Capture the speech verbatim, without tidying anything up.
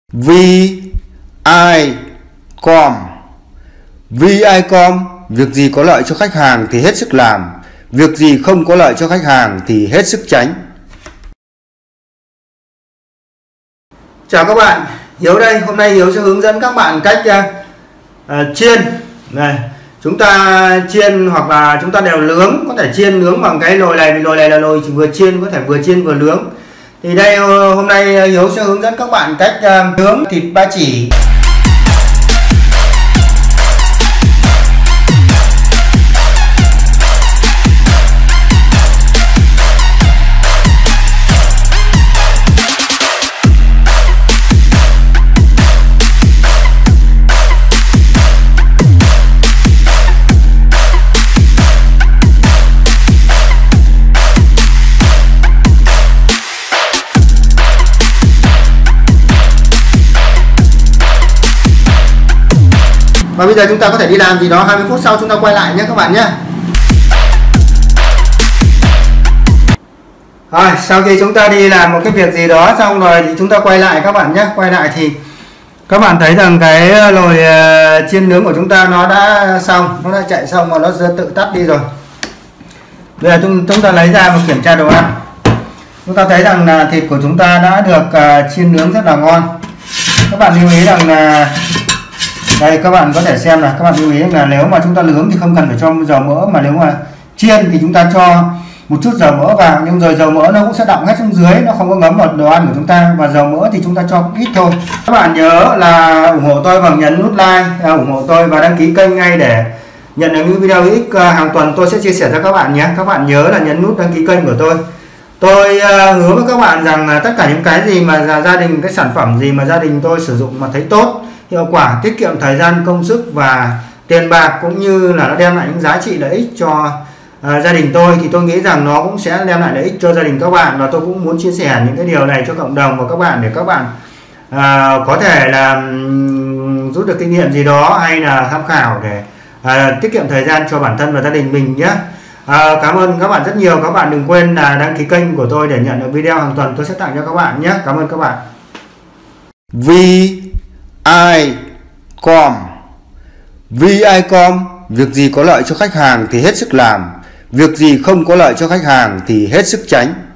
vi.com. vi.com, việc gì có lợi cho khách hàng thì hết sức làm, việc gì không có lợi cho khách hàng thì hết sức tránh. Chào các bạn, Hiếu đây. Hôm nay Hiếu sẽ hướng dẫn các bạn cách uh, uh, chiên này. Chúng ta chiên hoặc là chúng ta đều nướng, có thể chiên nướng bằng cái nồi này. Nồi này là nồi vừa chiên, có thể vừa chiên vừa nướng. Thì đây hôm nay Hiếu sẽ hướng dẫn các bạn cách uh, nướng thịt ba chỉ. Và bây giờ chúng ta có thể đi làm gì đó, hai mươi phút sau chúng ta quay lại nhé các bạn nhé. Rồi, sau khi chúng ta đi làm một cái việc gì đó xong rồi thì chúng ta quay lại các bạn nhé. Quay lại thì các bạn thấy rằng cái nồi uh, chiên nướng của chúng ta nó đã xong, nó đã chạy xong và nó tự tắt đi rồi. Bây giờ chúng, chúng ta lấy ra và kiểm tra đồ ăn. Chúng ta thấy rằng là thịt của chúng ta đã được uh, chiên nướng rất là ngon. Các bạn lưu ý rằng là đây, các bạn có thể xem là các bạn lưu ý là nếu mà chúng ta nướng thì không cần phải cho dầu mỡ, mà nếu mà chiên thì chúng ta cho một chút dầu mỡ vào, nhưng rồi dầu mỡ nó cũng sẽ đọng hết xuống dưới, nó không có ngấm vào đồ ăn của chúng ta. Và dầu mỡ thì chúng ta cho ít thôi. Các bạn nhớ là ủng hộ tôi bằng nhấn nút like, à, ủng hộ tôi và đăng ký kênh ngay để nhận được những video ích hàng tuần tôi sẽ chia sẻ cho các bạn nhé. Các bạn nhớ là nhấn nút đăng ký kênh của tôi. Tôi uh, hứa với các bạn rằng là tất cả những cái gì mà gia đình, cái sản phẩm gì mà gia đình tôi sử dụng mà thấy tốt, hiệu quả, tiết kiệm thời gian, công sức và tiền bạc, cũng như là nó đem lại những giá trị lợi ích cho uh, gia đình tôi, thì tôi nghĩ rằng nó cũng sẽ đem lại lợi ích cho gia đình các bạn. Và tôi cũng muốn chia sẻ những cái điều này cho cộng đồng và các bạn, để các bạn uh, có thể là um, rút được kinh nghiệm gì đó, hay là tham khảo để uh, tiết kiệm thời gian cho bản thân và gia đình mình nhé. À, cảm ơn các bạn rất nhiều. Các bạn đừng quên là đăng ký kênh của tôi để nhận được video hàng tuần tôi sẽ tặng cho các bạn nhé. Cảm ơn các bạn. vi.com. vi.com, việc gì có lợi cho khách hàng thì hết sức làm, việc gì không có lợi cho khách hàng thì hết sức tránh.